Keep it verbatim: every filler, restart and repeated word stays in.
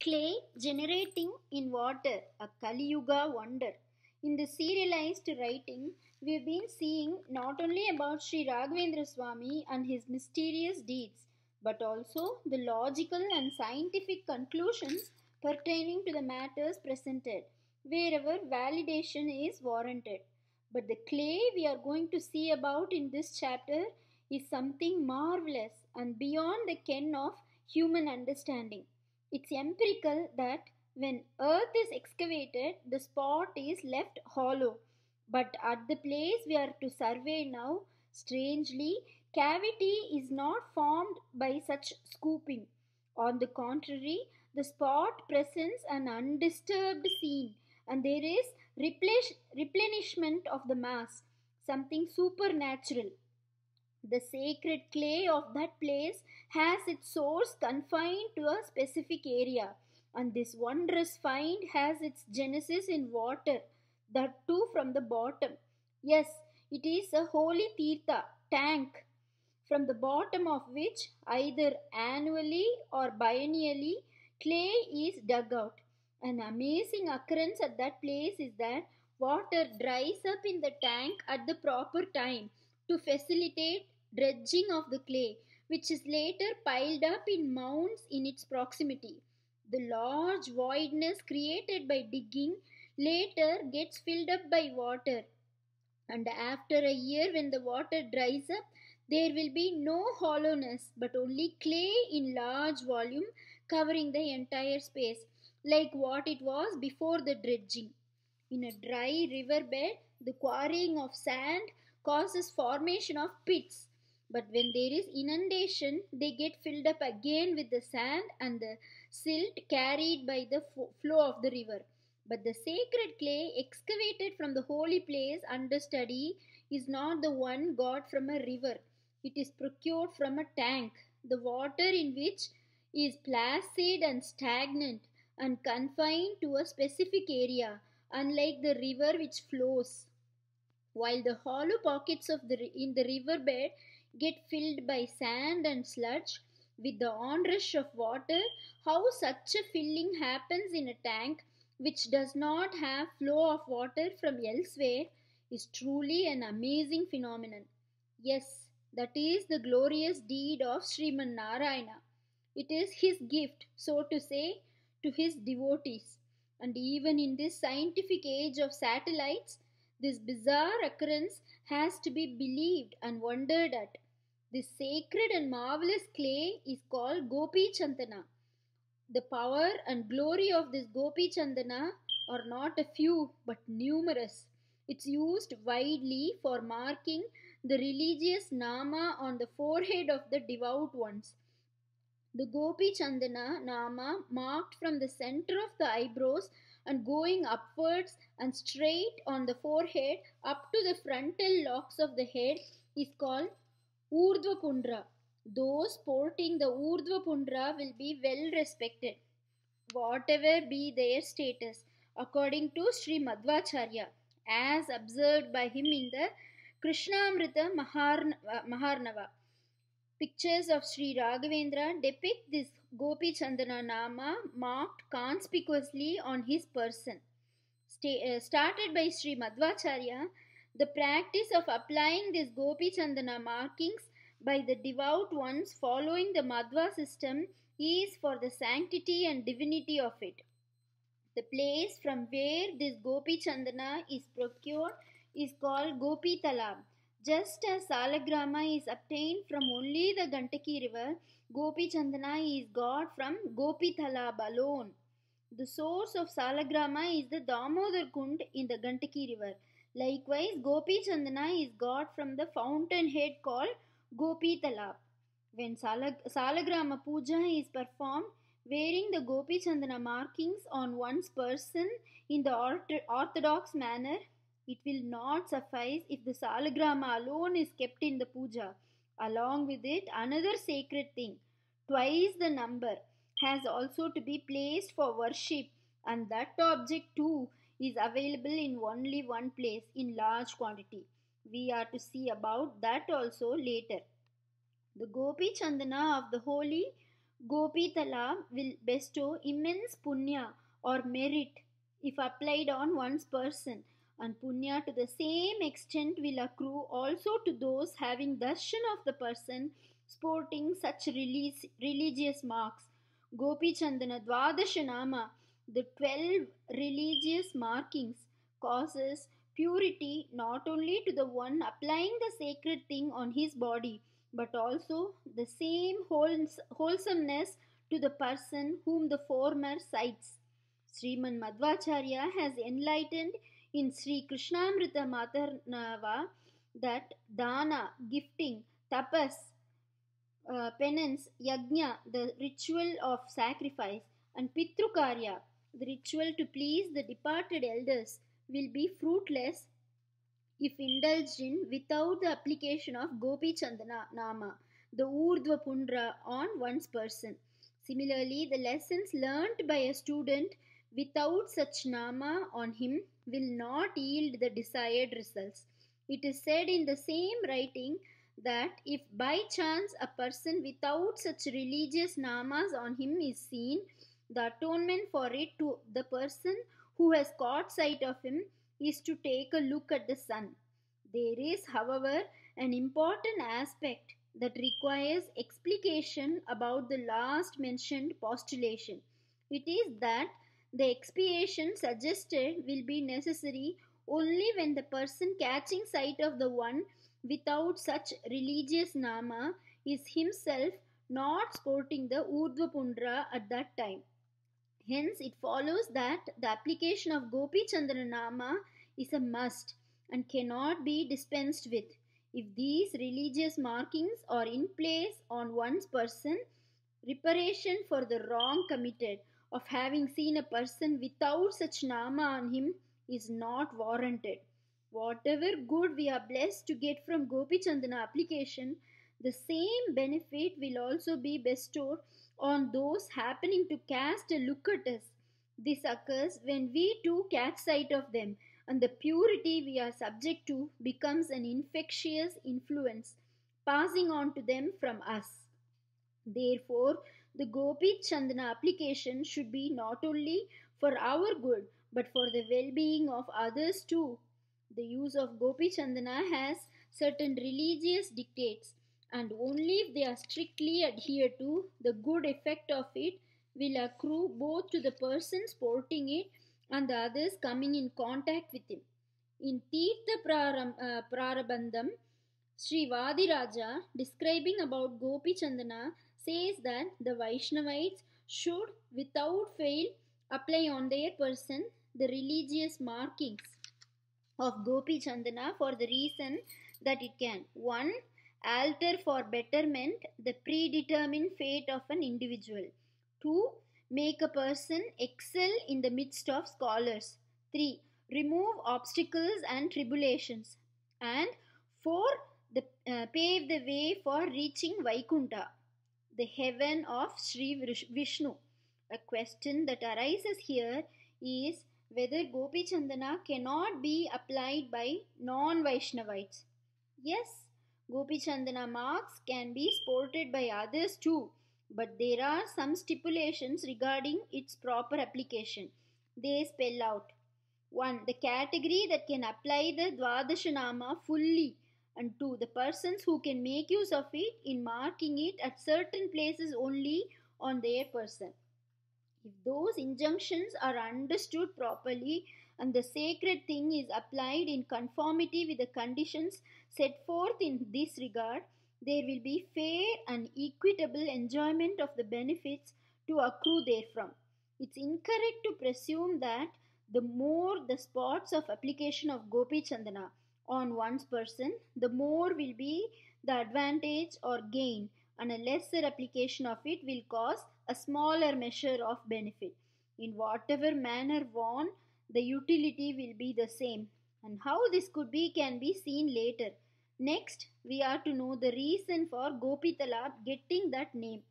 Clay generating in water, a Kali Yuga wonder. In the serialized writing, we've been seeing not only about Sri Raghavendra Swami and his mysterious deeds, but also the logical and scientific conclusions pertaining to the matters presented, wherever validation is warranted. But the clay we are going to see about in this chapter is something marvelous and beyond the ken of human understanding. It's empirical that when earth is excavated, the spot is left hollow. But at the place we are to survey now, strangely, cavity is not formed by such scooping. On the contrary, the spot presents an undisturbed scene, and there is replenish- replenishment of the mass, something supernatural. The sacred clay of that place has its source confined to a specific area, and this wondrous find has its genesis in water, that too from the bottom. Yes, it is a holy tirtha tank from the bottom of which either annually or biennially clay is dug out. An amazing occurrence at that place is that water dries up in the tank at the proper time to facilitate dredging of the clay, which is later piled up in mounds in its proximity. The large voidness created by digging later gets filled up by water, and after a year, when the water dries up, there will be no hollowness but only clay in large volume covering the entire space, like what it was before the dredging. In a dry riverbed, the quarrying of sand causes formation of pits. But when there is inundation, they get filled up again with the sand and the silt carried by the fo- flow of the river. But the sacred clay excavated from the holy place under study is not the one got from a river. It is procured from a tank, the water in which is placid and stagnant and confined to a specific area, unlike the river which flows, while the hollow pockets of the in the riverbed get filled by sand and sludge with the onrush of water. How such a filling happens in a tank which does not have flow of water from elsewhere is truly an amazing phenomenon. Yes, that is the glorious deed of Sriman Narayana. It is his gift, so to say, to his devotees. And even in this scientific age of satellites, this bizarre occurrence has to be believed and wondered at. This sacred and marvelous clay is called Gopi Chandana. The power and glory of this Gopi Chandana are not a few but numerous. It's used widely for marking the religious nama on the forehead of the devout ones. The Gopi Chandana Nama, marked from the center of the eyebrows and going upwards and straight on the forehead up to the frontal locks of the head, is called Urdhva Pundra. Those sporting the Urdhva Pundra will be well respected, whatever be their status, according to Sri Madhvacharya, as observed by him in the Krishnamrita Maharnava. Pictures of Sri Raghavendra depict this Gopi Chandana Nama marked conspicuously on his person. Sta- uh, started by Sri Madhvacharya, the practice of applying these Gopi Chandana markings by the devout ones following the Madhva system is for the sanctity and divinity of it. The place from where this Gopi Chandana is procured is called Gopi Talab. Just as Salagrama is obtained from only the Gandaki river, Gopi Chandana is got from Gopi Talab alone. The source of Salagrama is the Damodar Kund in the Gandaki river. Likewise, Gopi Chandana is got from the fountainhead called Gopi Talab. When Salag- Salagrama Puja is performed, wearing the Gopi Chandana markings on one's person in the orthodox manner, it will not suffice if the Salagrama alone is kept in the puja. Along with it, another sacred thing, twice the number, has also to be placed for worship, and that object too is available in only one place in large quantity. We are to see about that also later. The Gopi Chandana of the holy Gopi Talab will bestow immense punya or merit if applied on one's person, and punya to the same extent will accrue also to those having darshan of the person sporting such release, religious marks. Gopi Chandana Dvadashanama, the twelve religious markings, causes purity not only to the one applying the sacred thing on his body, but also the same wholesomeness to the person whom the former cites. Sriman Madhvacharya has enlightened in Sri Krishnamrita Matarnava that dana, gifting, tapas, uh, penance, yajna, the ritual of sacrifice, and pitrukarya, the ritual to please the departed elders, will be fruitless if indulged in without the application of Gopi Chandana Nama, the Urdhva Pundra, on one's person. Similarly, the lessons learnt by a student without such Nama on him will not yield the desired results. It is said in the same writing that if by chance a person without such religious Namas on him is seen, the atonement for it to the person who has caught sight of him is to take a look at the sun. There is, however, an important aspect that requires explication about the last mentioned postulation. It is that the expiation suggested will be necessary only when the person catching sight of the one without such religious nama is himself not sporting the Urdhva Pundra at that time. Hence, it follows that the application of Gopi Chandana Nama is a must and cannot be dispensed with. If these religious markings are in place on one's person, reparation for the wrong committed of having seen a person without such Nama on him is not warranted. Whatever good we are blessed to get from Gopi Chandana application, the same benefit will also be bestowed on those happening to cast a look at us. This occurs when we too catch sight of them, and the purity we are subject to becomes an infectious influence, passing on to them from us. Therefore, the Gopi Chandana application should be not only for our good but for the well being of others too. The use of Gopi Chandana has certain religious dictates, and only if they are strictly adhered to, the good effect of it will accrue both to the person sporting it and the others coming in contact with him. In Tirtha Praram, uh, Prarabandham, Sri Vadiraja, describing about Gopi Chandana, says that the Vaishnavites should without fail apply on their person the religious markings of Gopi Chandana for the reason that it can one. Alter for betterment the predetermined fate of an individual. two. Make a person excel in the midst of scholars. three. Remove obstacles and tribulations. And four. The, uh, pave the way for reaching Vaikunta, the heaven of Sri Vishnu. A question that arises here is whether Gopi Chandana cannot be applied by non-Vaishnavites. Yes, Gopi Chandana marks can be sported by others too, but there are some stipulations regarding its proper application. They spell out one. The category that can apply the Dvadashanama fully, and two. The persons who can make use of it in marking it at certain places only on their person. If those injunctions are understood properly and the sacred thing is applied in conformity with the conditions set forth in this regard, there will be fair and equitable enjoyment of the benefits to accrue therefrom. It's incorrect to presume that the more the spots of application of Gopi Chandana on one's person, the more will be the advantage or gain, and a lesser application of it will cause a smaller measure of benefit. In whatever manner worn, the utility will be the same, and how this could be can be seen later. Next, we are to know the reason for Gopi Talab getting that name.